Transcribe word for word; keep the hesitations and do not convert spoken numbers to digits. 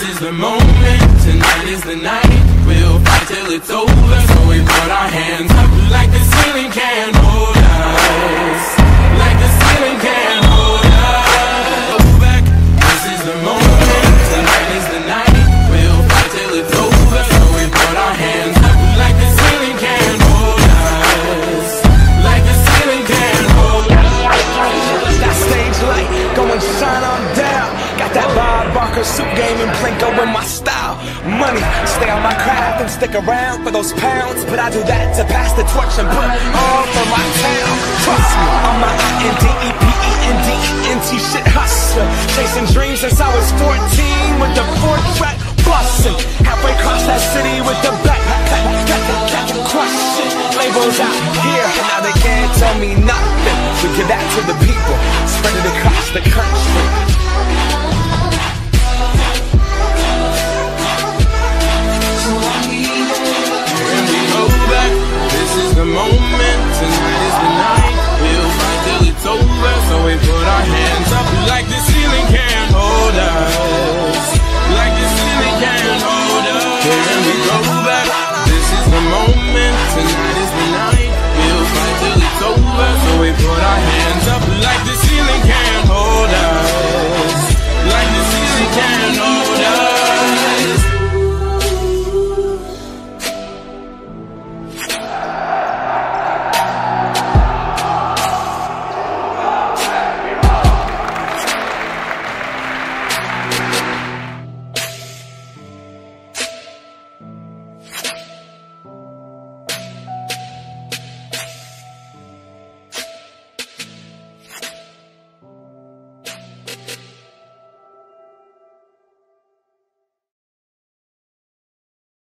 is the moment, tonight is the night. We'll fight till it's over, so we put our hands up like the ceiling can't hold us. Like the ceiling can't hold us. Back. This is the moment, tonight is the night. We'll fight till it's over, so we put our hands up like the ceiling can't hold us. Like the ceiling can't hold us. That stage light, go and shine on down. Got that Bob Barker suit game and Plinko in my style. Money, stay on my craft and stick around for those pounds. But I do that to pass the torch and put all for my town. Trust me, I'm my I N D E P E N D E N T shit hustler. Chasing dreams since I was fourteen with the four track bustin'. Halfway across that city with the back, back, back, back, crush shit. Labels out here, now they can't tell me nothing. We give that to the people, spread it across the country.